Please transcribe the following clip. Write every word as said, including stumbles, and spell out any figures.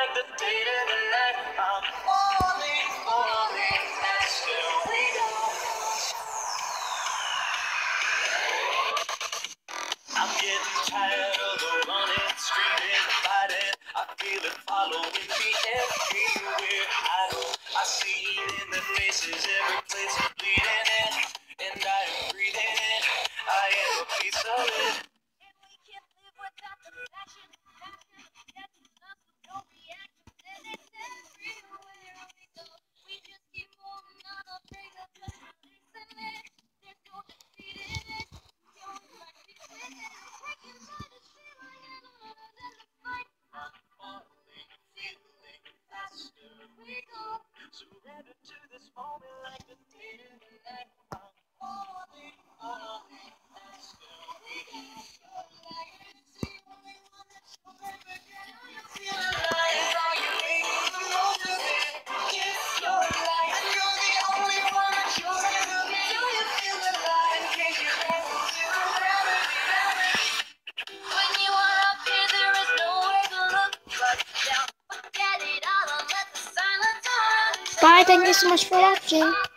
like the day to the night. I'm falling, falling, faster we go. I'm getting tired of the running, screaming, fighting. I feel it following me everywhere I go. I see it in their faces, every place is bleeding in, and I am breathing in. I am a piece of it. And we can't live without the passion, passion, passion, us with no reaction. And it's everywhere we go. We just keep holding on, afraid of us releasing it. There's no defeating it. The only right between it is taken by the feeling and another than the fight. I'm falling, feeling faster we go. Surrender to this moment like the day to the night. I'm falling, falling, faster we go. You're like it's the only one that you'll ever get. You feel alive, are you able to motivate? It's your life, and you're the only one that you'll ever be. Do you feel alive? Can you handle zero gravity, gravity? When you are up here, there is nowhere to look but down. Forget it all and let the silence run. Bye, thank you so much for watching.